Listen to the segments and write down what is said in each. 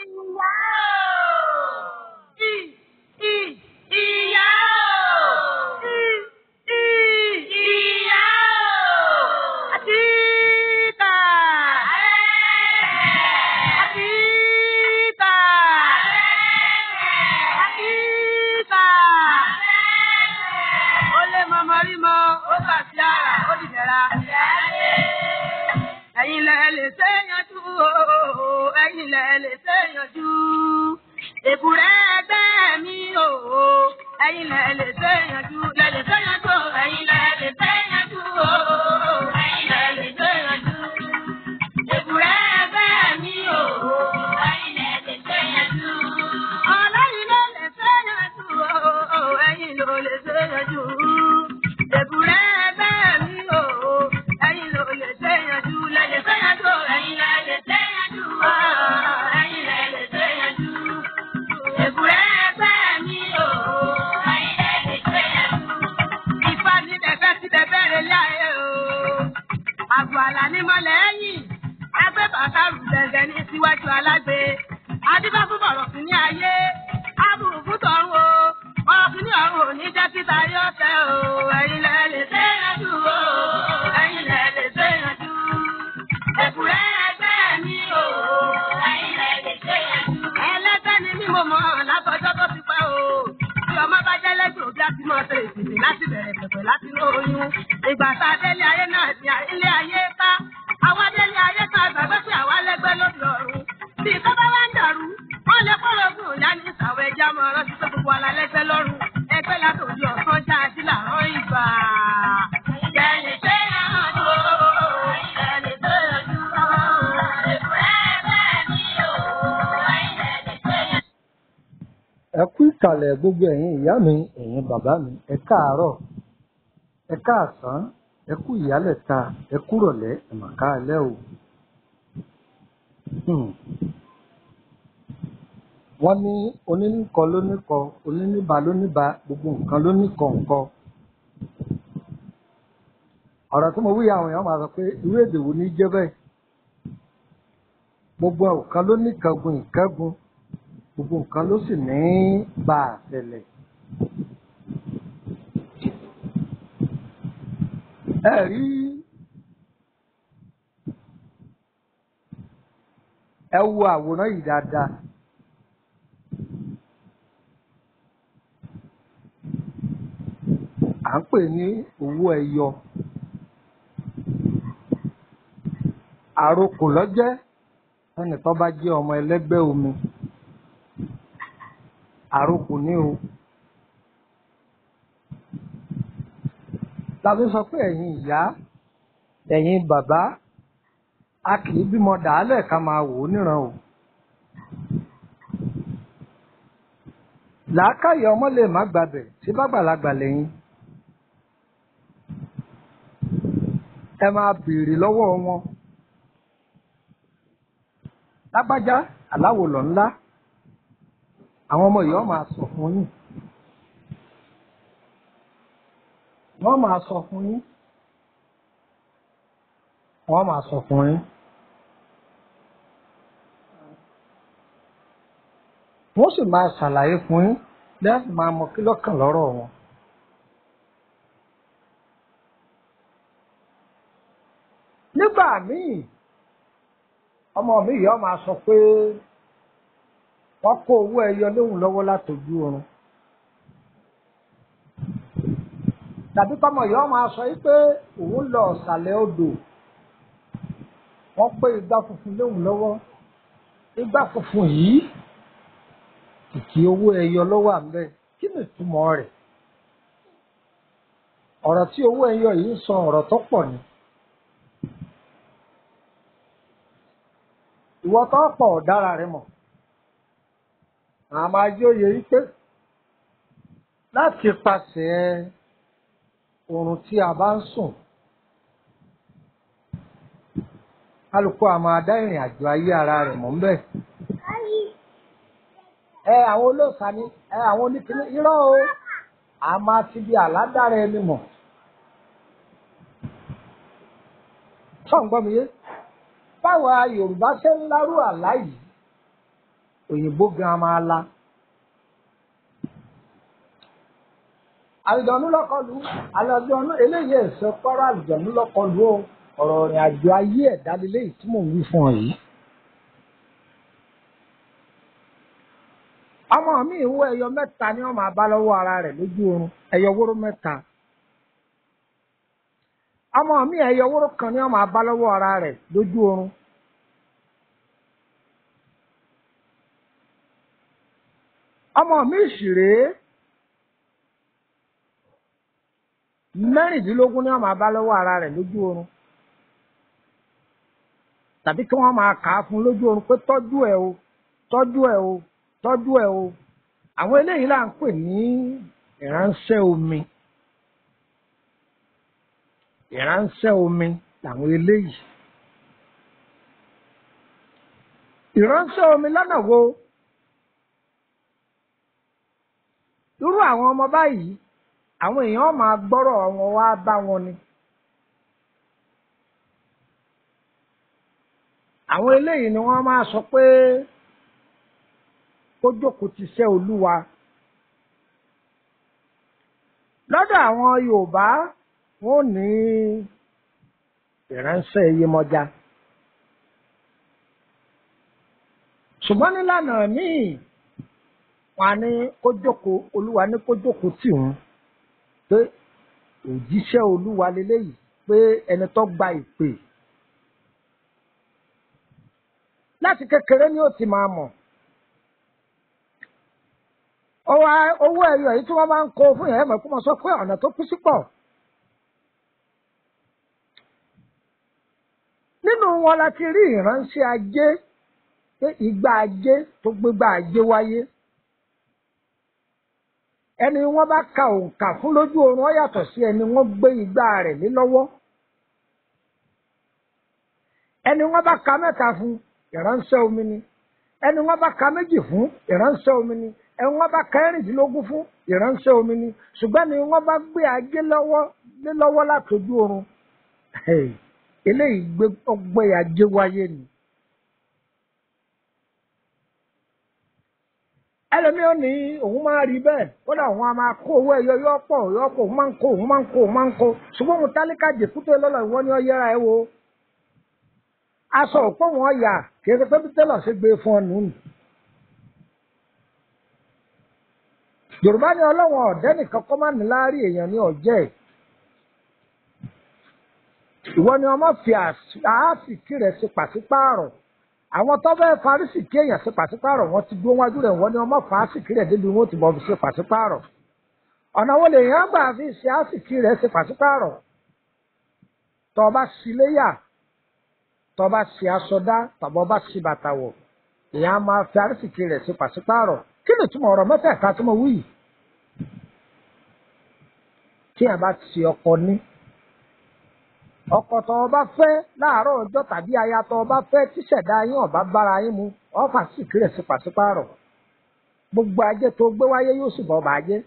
Ẹ kú ìkàlẹ̀ gbogbo ẹ̀yin ìyá mi, ẹ̀yin bàbá mi, ẹ káàárọ̀, ẹ káàsán, ẹ kú ìyálẹ̀ta, ẹ kú ìrọ̀lẹ́, ẹ mà káalẹ́ o. Wọ́n ní oníníkọ lóníkọ, oníníba lóníba, gbogbo nǹkan lóníkọ nǹkan. Ọ̀rọ̀ tí mo wí àwọn èèyàn máa sọ pé irú èdè wo ní jẹ́ bẹ́ẹ̀? Gbogbo nǹkan lóníkẹ́gun ìkẹ́gun. Gbogbo nǹkan ló sì ní bá a ṣẹlẹ̀. Ẹ rí ẹ wo àwòrán yìí dáadáa. À ń pè ní owó ẹyọ. Àrokò lọ́jẹ́ ẹnì tó bá jẹ́ ọmọ ẹlẹ́gbẹ́ omi. Àrokò ní o. Tàbí sọ pé ẹ̀yin ìyá, ẹ̀yin bàbá, a kì í bímọ dàálẹ̀ ká máa wò ó níran o. Làákàyè ọmọ lè má gbàbẹ̀ tí bàgbàlagbà lẹ́yìn. Ẹ máa béèrè lọ́wọ́ wọn. Lágbájá aláwòlọ̀ ńlá. Àwọn ọmọ yìí wọ́n máa sọ fún yín. Wọ́n máa sọ fún yín. Wọ́n máa sọ fún yín. Wọ́n sì máa ṣàlàyé fún yín lẹ́yìn máa mọ kí lọ́kàn lọ́rọ̀ wọn. Nígbà míì, ọmọ mi yìí wọ́n máa sọ pé wọ́n kó owó ẹyọ léhùn lọ́wọ́ látọjú oorun. Tàbí kọ́mọ yìí wọ́n máa sọ pé òun lọ ọ̀sàlẹ̀ odò. Wọ́n pé igbá funfun léhùn lọ́wọ́. Igbá funfun yìí kìkì owó ẹyọ lọ́wọ́ àmbẹ́. Kí ni ìtumọ̀ rẹ̀? Ọ̀rọ̀ tí owó ẹyọ yìí ń sọ ọ̀rọ̀ tó pọ̀ ni. Ìwọ tó pọ̀ ọ̀dára rẹ mọ̀. Àmọ́ ajé òye yìí pé láti pàṣẹ oorun tí a bá ń sùn, kálukú àmọ́ adá ìrìn àjò ayé ara rẹ̀ mọ̀ ń bẹ̀. Àwọn olóòṣà ni àwọn oníkíní irọ́ o, àmọ́ àti bí àládára ẹni mọ̀. Sọ̀ ń gbọ́ mi yé? Báwa Yorùbá ṣe ń lárú àlá yìí, òyìnbó gan máa la. àlùjọ̀nú lọ́kọlù àlùjọ̀nú eléyìí ẹ̀sọ́ pọ́rọ́ àlùjọ̀nú lọ́kọlù o ọ̀rọ̀ ìrìn àjò ayé ẹ̀dá lélẹ́yìí tí mò ń wí fún ọ yìí. ọmọ mi ìwọ ẹyọ mẹ́ta ni wọ́n máa bá lọ́wọ́ ara rẹ̀ lójú oorun ẹyọ wóró mẹ́ta. ọmọ mi ẹyọ wóró kan ni wọ́n máa bá lọ́wọ́ ara rẹ̀ lójú oorun. ọmọ mi ìṣìrè mẹ́rìndínlógún ni wọ́n máa bá lọ́wọ́ ara rẹ̀ lójú oorun. tàbí kí wọ́n máa kà á fún lójú oorun pé tọ́jú ẹ̀ o tọ́jú ẹ̀ o tọ́jú ẹ̀ o. àwọn eléyìí là ń pè ní ìránṣẹ́ omi. ìránṣẹ́ omi làwọn eléyìí. ìránṣẹ́ omi lọ́nà wo? irú àwọn ọmọ báyìí àwọn èèyàn máa gbọ́rọ̀ wọn wá bá wọn ni. àwọn eléyìí ni wọ́n máa sọ pé kó jókòó ti ṣẹ́ Olúwa. lọ́dọ̀ àwọn Yorùbá wọ́n ní ìránṣẹ́ Iyemọja. ṣùgbọ́n nílànà míì wọ́n á ní kó jókòó Olúwa ní kó jókòó tì wọ́n pé òjíṣẹ́ Olúwa leléyìí pé ẹni tó gba ìpè. láti kékeré ni ó ti máa mọ̀. owó ẹyọ yìí tí wọ́n bá ń kó fún yẹn mọ̀ kó mọ̀ sọ pé ọ̀nà tó kú sí pọ̀. nínú wọn la ti rí ìránṣẹ́ ajé pé ìgbà ajé tó gbégbá ajé wáyé. ẹni wọ́n bá ka òǹkà fún lójú oorun ó yàtọ̀ sí ẹni wọ́n gbé igbá rẹ̀ lé lọ́wọ́. ẹni wọ́n bá ka mẹ́ta fún ìránṣẹ́ omi ni. ẹni wọ́n bá ka méjì fún ìránṣẹ́ omi ni. ẹni wọ́n bá ka ẹ̀rìndínlógún fún ìránṣẹ́ omi ni. ṣùgbọ́n ni wọ́n bá gbé ajé lé lọ́wọ́ látọjú oorun eléyìí gbé ajé wáyé ni. ẹlòmíràn ní òun máa rí bẹ́ẹ̀ kódà òun á máa kó owó ẹyọ yọpọ̀ òun máa ń kó ṣùgbọ́n òun tálíkà jèkúté lọ́lọ́ ìwọ ni ó yẹra ẹ wo. aṣọ òpó wọn yà kì í ṣe pé bí tẹ́lọ̀ ṣe gbé fún ọ nù. Yorùbá ní ọlọ́wọ́n ọ̀dẹ́ nìkan kọ́ máa ní láárí èèyàn ní ọ̀jẹ́ ẹ̀. ìwọ ni ọmọ fi àásìkí rẹ̀ ṣe pàṣípààrọ̀. àwọn tó bẹ́ẹ̀ farísìkí èèyàn ṣe pàṣípààrọ̀ wọn ti dúró wájú rẹ̀ wọ́n ní ọmọ fa àásìkí rẹ̀ débi wọn ti bọ̀ fi ṣe pàṣípààrọ̀. ọ̀nà wo lèèyàn gbà fi ṣe àásìkí rẹ̀ ṣe pàṣípààrọ̀? tó bá ṣí léyà, tó bá ṣí aṣọdá, tàbí ọba ṣí bàtà wọ̀, èèyàn máa fi àásìkí rẹ̀ ṣe pàṣípààrọ̀. kí ni ìtumọ̀ ọ̀rọ̀ mẹ́tẹ̀ẹ̀ta tí mo wí yìí? tí èèyàn bá ti ọkọ ní ọkọ tó o bá fẹ́ láàárọ̀ ọjọ́ tàbí aya tó o bá fẹ́ tíṣẹ̀dá yín ọ̀bá bára yín mu ọ̀fà sì kírẹ̀ sí pàṣípààrọ̀. gbogbo ajé tó gbé wáyé yóò sì bọ̀ bàjẹ́.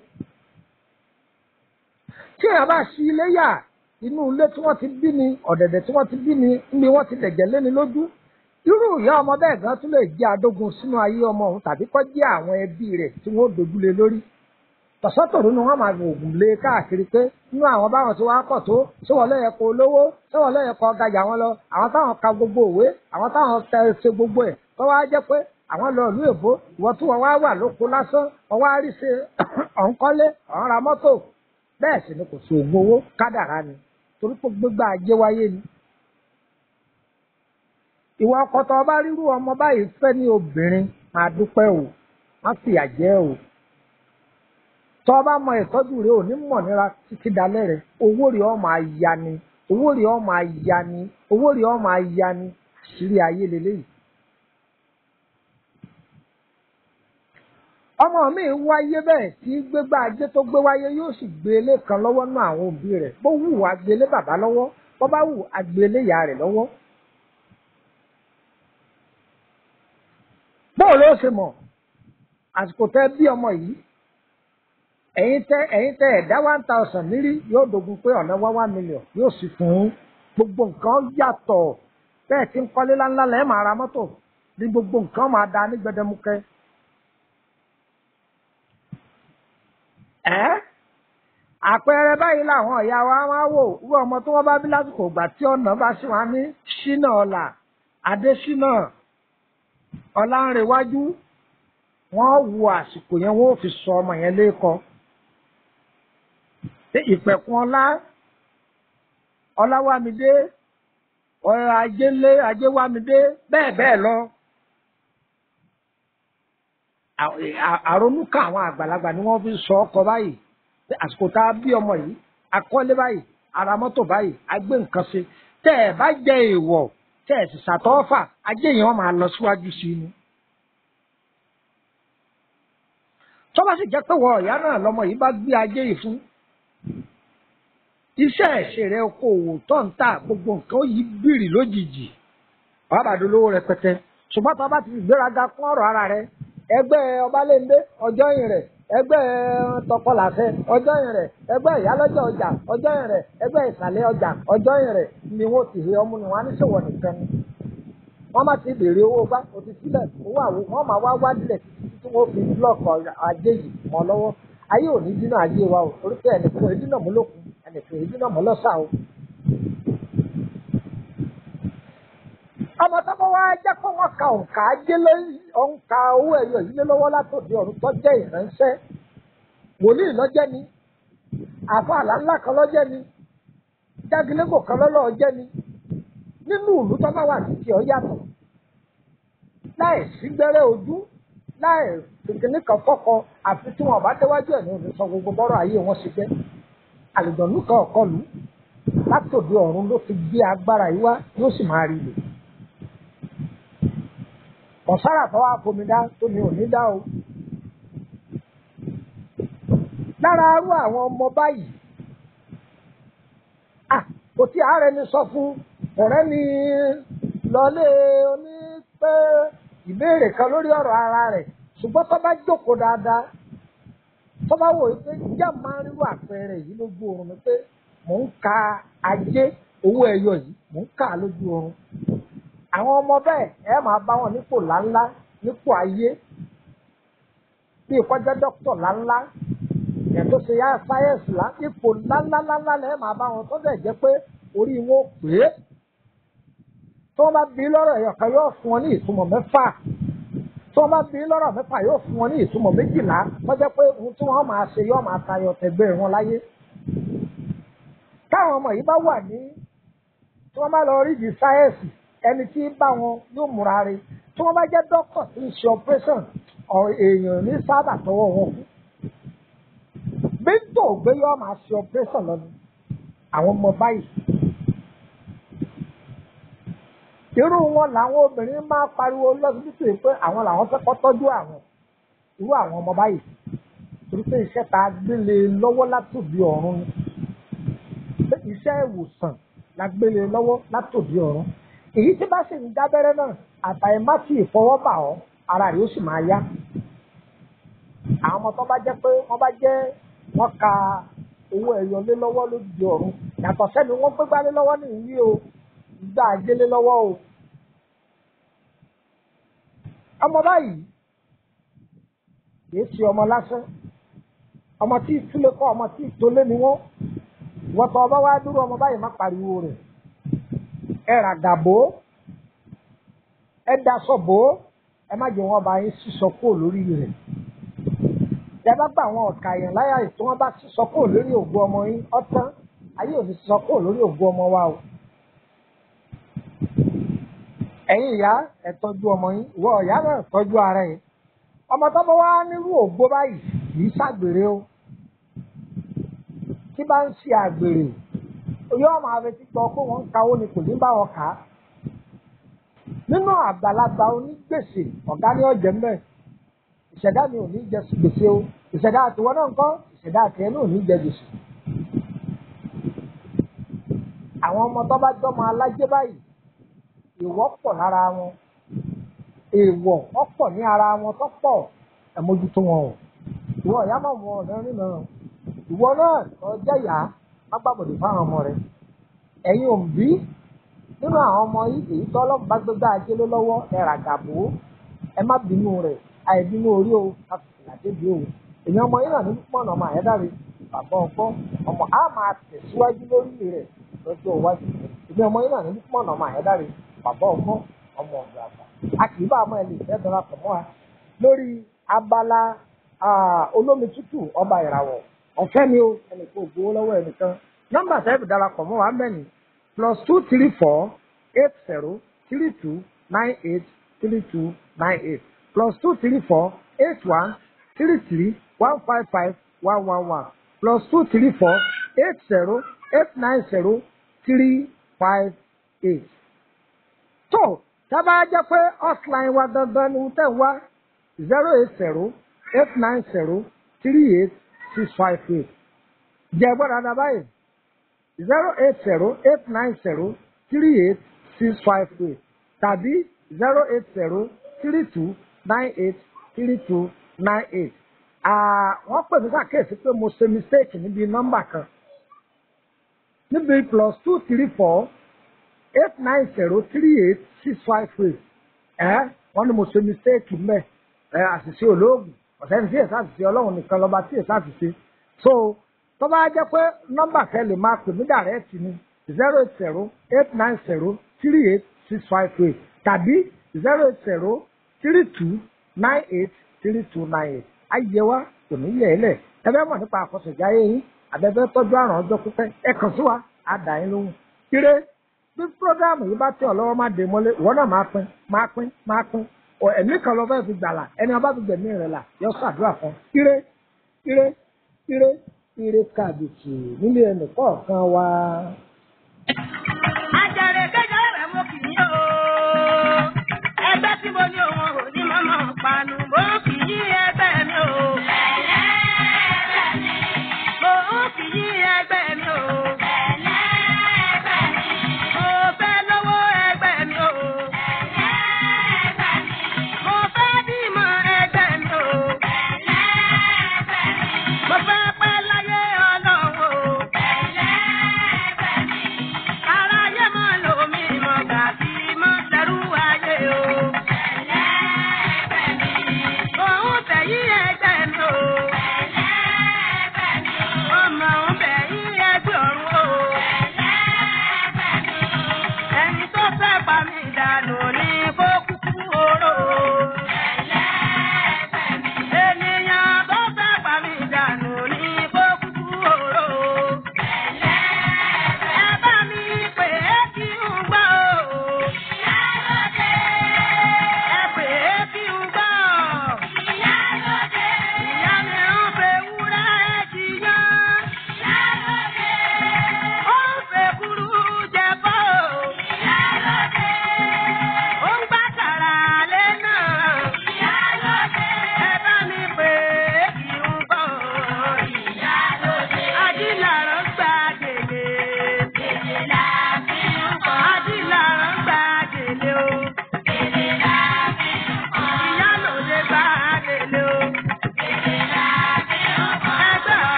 tí èèyàn bá ṣí ilé yà inú ilé tí wọ́n ti bí ni ọ̀dẹ̀dẹ̀ tí wọ́n ti bí ni níbi wọ́n ti dẹ̀jẹ̀ léni lójú. irú ìyá ọmọ bẹ́ẹ̀ gan tún lè jẹ́ adógun sínú ayé ọmọ òun tàbí kó jẹ́ àwọn ẹbí rẹ̀ tí wọ́n dojúlé lórí. tọ̀sọ́tòrò ni wọ́n máa fi òògùn lé káàkiri pé nínú àwọn báwọn tí wọ́n á pọ̀ tó ṣé wọ́n lẹ́yẹ kó lówó ṣé wọ́n lẹ́yẹ kó gajà wọn lọ àwọn táwọn ka gbogbo òwe àwọn táwọn ṣe gbogbo ẹ̀ tó wá jẹ́ pé àwọn lọ ìlú èbó ìwọ tí wọ́n wá wà lóko lásán wọ́n wá rí ṣe ọ̀nkọ́lé ọ̀nra mọ́tò bẹ́ẹ̀ sì ni kò sí òògùn owó kádàrá ni torí pé gbégbá ajé wáyé ni. ìwọ ọkọ tó bá rírú ọmọ báyìí fẹ́ ní obìnrin máa dúpẹ́ o má fìyà jẹ o. tọ́ bá mọ ìtọ́jú rẹ ò ní mọ̀ níra títí dalẹ́ rẹ owó rẹ ó máa ya ni owó rẹ ó máa ya ni owó rẹ ó máa ya ni àṣírí ayé lélẹ́yìí. ọmọ mi wáyé bẹ́ẹ̀ tí gbégbá ajé tó gbé wáyé yóò sì gbé ilé kan lọ́wọ́ náà àwọn òbí rẹ̀ bó wù agbélé bàbá lọ́wọ́ bó bá wù agbélé ìyá rẹ̀ lọ́wọ́. bóò ló ṣe mọ̀ àsìkò tẹ́ bí ọmọ yìí ẹ̀yin tẹ́ ẹ̀dá 1000 nírí yóò dogun pé ọ̀nà wá 1 million yóò sì fún gbogbo nǹkan yàtọ̀ bẹ́ẹ̀ tí ń kọ́lé láńlá lẹ́ẹ̀ máa ra mọ́tò ní gbogbo nǹkan máa da ní gbẹdẹmukẹ. Àpẹẹrẹ báyìí làwọn ìyá wa máa wò irú ọmọ tí wọ́n bá bí lásìkò ìgbà tí ọ̀nà bá ṣì wá ní ṣínà ọ̀la Adésínà Ọlánrewájú wọ́n wo àsìkò yẹn wọ́n ò fi sọ ọmọ yẹn lẹ́kọ̀ọ́. Ìpẹ̀kun Ọláwámidé Ajéwámidé bẹ́ẹ̀ bẹ́ẹ̀ lọ. Àrònúkà àwọn àgbàlagbà ni wọ́n fi sọ ọkọ báyìí. Àsìkò tá a bí ọmọ yìí akọ́lé báyìí ara mọ́tò báyìí agbé nǹkan ṣe tẹ́ ẹ̀ bá jẹ èèwọ̀ tẹ́ ẹ̀ sì ṣàtọ́fà ajé yẹn wọ́n máa lọ síwájú sí ni. tó bá sì jẹ́ pé wọ ìyá náà lọmọ yìí bá gbé ajé yìí fún iṣẹ́ ìṣeré okòwò tó ń tà gbogbo nǹkan ó yí bìrì lójijì wàá bàdó lówó rẹpẹtẹ ṣùgbọ́n tó bá ti gbéraga kún ọ̀rọ̀ ara rẹ ẹgbẹ́ Ọbalẹ́ndé ọjọ́ yìí rẹ̀ ẹgbẹ́ Tọkọlàfẹ́ ọjọ́ yìí rẹ̀ ẹgbẹ́ Ìyálọ́jà ọjà ọjọ́ yìí rẹ̀ ẹgbẹ́ Ìsàlẹ̀ ọjà ọjọ́ yìí rẹ̀ ni wọ́n ti he ọmú ni wọ́n á ní ṣòwò nìkan ni wọ́n má ti béèrè owó gbá òtí sílẹ̀ owó àwò wọ́n máa wá wádìlẹ̀ títí tí wọ́n fi búlọ̀kì ajé yìí mọ́ lọ́wọ́ ayé ò ní dínà ajé wa o torí pé ẹnìkan ìdínà mú lókun ẹnìkan ìdínà mú lọ́sà o. ọmọ tó bá wá jẹ́ pé wọ́n ka òǹkà ajé òǹkà owó ẹ̀yọ yìí lé lọ́wọ́ látòdì ọ̀run tó jẹ́ ìránṣẹ́ wòlíì lọ́jẹ́ ni àfa àlá ńlá kan lọ́jẹ́ ni jágilégò kan lọ́lọ́ jẹ́ ni nínú ìlú tó bá wà títí ọ yàtọ̀ láì sí gbẹ́rẹ́ ojú láì kékeré kan fọ́kọ àfi tí wọn bá déwájú ẹ̀ ní òní sọ gbogbo bọ́rọ̀ ayé wọn ṣe jẹ́ àlùjọ̀nù kan ọ̀kọlù látòdì ọ̀run ló fi gbé agbára yìí wá yóò sì máa rí lò. Ọ̀sára tó wá fomi dá tó ní òní dá o. Lára arú àwọn ọmọ báyìí, kò tí ààrẹ ni sọ fún ọ̀rẹ́ ni lọlé oní pé ìbéèrè kan lórí ọ̀rọ̀ ara rẹ̀ ṣùgbọ́n tó bá jókòó dáadáa tó bá wò pé ìjà máa ń rírú àpẹẹrẹ yìí lójú oorun ni pé mò ń ka ajé owó ẹyọ yìí mò ń kà á lójú oorun. Àwọn ọmọ bẹ́ẹ̀ ẹ máa bá wọn nípò láńlá nípò ayé bí ìkọjá dókítà láńlá ẹ̀ tó ṣe yá sáyẹ́ǹsì lá ipò láńláńlá lẹ́ẹ̀ máa bá wọn tó dẹ̀ jẹ́ pé orí wọn ò pé tí wọ́n bá bí lọ́rọ̀ ẹ̀yọ̀ kan yóò fún wọn ní ìtumọ̀ mẹ́fà tí wọ́n bá bí lọ́rọ̀ mẹ́fà yóò fún wọn ní ìtumọ̀ méjìlá wọ́n jẹ́ pé ohun tí wọ́n máa ṣe yóò máa tayọ tẹ̀gbẹ́ wọn láyé. Káwọn ọmọ yìí bá wà ní tí wọ́n bá lọ rí di sáyẹ́ǹsì ẹni tí bá wọn yóò múra rẹ̀ tí wọ́n bá jẹ́ dókítà tí ń ṣe operation èèyàn ní sábà tọwọ́ wọn kú. Bíntò gbé yóò máa ṣe operation lọ́nu àwọn ọmọ báyìí. Irú wọn làwọn obìnrin máa pariwo lọ́sibítù pé àwọn làwọn fẹ́ kọ́ tọ́jú àwọn irú àwọn ọmọ báyìí torí pé iṣẹ́ tá a gbélé lọ́wọ́ látòdì ọ̀run ni iṣẹ́ ìwòsàn la gbélé lọ́wọ́ látòdì ọ̀run èyí tí bá sì ń dábẹ́rẹ́ náà àtàyè má ti ìfọwọ́bà ọ́ ara rẹ̀ ó sì máa yá. Àwọn ọmọ tó bá jẹ́ pé wọ́n ka owó ẹ̀yọ lé lọ́wọ́ lódì ọ̀run yàtọ̀ sẹ́ni wọ́n gbé gbálé lọ́wọ́ ní ìwé o ìgbà àjẹlé lọ́wọ́ o. Ọmọ báyìí kìí ṣe ọmọ lásán ọmọ tí ìtúlé kọ́ ọmọ tí ìtólé ni wọ́n wọ́tọ̀ ọba wá dúró ọmọ báyìí má pariwo rẹ̀ ẹ ràgàbó ẹ daṣọ bò ẹ má jẹ́ wọn bá yín sísọ kúrò lórí rẹ̀ ẹ bá gbà wọn ọ̀ka yẹn láyà tí wọ́n bá sísọ kúrò lórí ògo ọmọ yín ọ̀tán ayé ò ní sísọ kúrò lórí ògo ọmọ wa o. Ẹ̀yin ìyá ẹ tọ́jú ọmọ yín ìwọ ìyá náà tọ́jú ara yín ọmọ tó bá wá nírú ògbó báyìí kì í ṣàgbèrè o tí bá ń ṣe àgbèrè yóò máa retí gbọ́ pé wọ́n ń kawó ni kò ní bá wọn kà á nínú àgbàlagbà onígbèsè ọ̀gá ní ọ̀jẹ̀ mbẹ́ ìṣẹ̀dá mi ò ní jẹ gbèsè o ìṣẹ̀dá àtiwọ́ náà ń kọ́ ìṣẹ̀dá àtiẹ̀ náà ò ní jẹ gbèsè. Àwọn ọmọ tó bá jọmọ alájẹ báyìí èèwọ̀ pọ̀ lára wọn èèwọ̀ ọ̀pọ̀ ní ara wọn tó pọ̀ ẹ mójútó wọn o ìwọ ìyá mọ̀ wọn ọ̀nà nínú ìwọ náà tó jẹ́ ìyá má gbàgbọ́dọ̀ fáwọn ọmọ rẹ ẹ̀yin òbí nínú àwọn ọmọ yìí èyí tó ọlọ́run bá gbégbá ajé ló lọ́wọ́ ẹ ràgàbò ẹ má bínú rẹ̀ àìbínú orí o àfìsìlà débi o èmi ọmọ yìí náà ní pọ̀nà ọmọ àyẹ́dàrí bàbá ọgbọ́n ọmọ á máa tẹ̀síwájú lórí rẹ̀ lọ́jọ́ iwájú èmi ọmọ yìí náà ní pọ̀nà ọmọ àyẹ́dàrí bàbá ọgbọ́n ọmọ ọ̀dọ̀ àgbà a kì í bá ọmọ ẹlẹ́ ìfẹ́ darapọ̀ mọ́ wa lórí abala olómi tútù ọba ìràwọ̀ ọ̀fẹ́ ni o ẹnìkan ò gbowó lọ́wọ́ ẹnìkan nọ́mbà tẹ́ẹ̀bù darapọ̀ mọ́ wa mẹ́rin +234 80 32 98 32 98 +234 81 33 155 111 +234 80 890 358. tó tábà jẹ́ pé hotline wa gangan ni tẹ̀ wá 080 890 38 658. jẹ́ gbọ́dọ̀ dáa báyìí 080 890 38 658 tàbí 080 32 98 32 98. wọ́n pè mí sàkíyèsí pé mo ṣe mistake níbi nọ́mbà kan níbi +234 890 38 658. wọ́n ní mo ṣe mistake mẹ́ àṣìṣe olóògùn ọ̀sẹ̀ ní sí èsì àṣìṣe ọlọ́run nìkan lọ́ba tí èsì àṣìṣe so tó bá jẹ́ pé nọ́mbà kẹ́ lè máa pè mí dàrẹ́ẹ̀tì ni 080 890 38 658 tàbí 080 32 98 32 98. ayé wa kò ní yẹ̀ ẹ́ lẹ̀ ẹ bẹ́ẹ̀ mọ̀ nípa àkọsẹ̀jáyé yín àbẹ̀bẹ̀ tọ́jú àrùn ọjọ́ pípẹ́ ẹ kàn sí wa á dà yín lóhùn. ire bí prógámù yìí bá tẹ ọ lọ́wọ́ má dé mọ́lé ìwọ náà máa pín ẹ̀mí kan lọ fẹ́ẹ́ fi gbàlà ẹni ọba fi gbẹ̀mí rẹ̀ là yọ ṣàdúrà fún ire kàbìtì nílé ẹnì kọ̀ọ̀kan wa. Àjàrè kékeré rẹ̀ mo kì í o ẹgbẹ́ tí mo ní òun